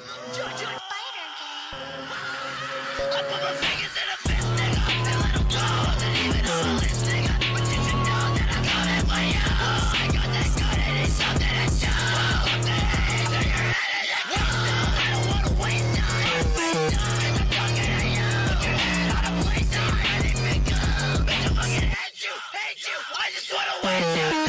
I put my fingers in a fist, nigga, and let them go. Wasn't even on the list, nigga, but you should know that I got it for you. I got that good and it's something to show. Up the hate to your head and let go. I don't wanna waste time, I'm talking to you. Put your head on a place, I didn't pick up. Bitch, I fucking hate you, I just wanna waste you.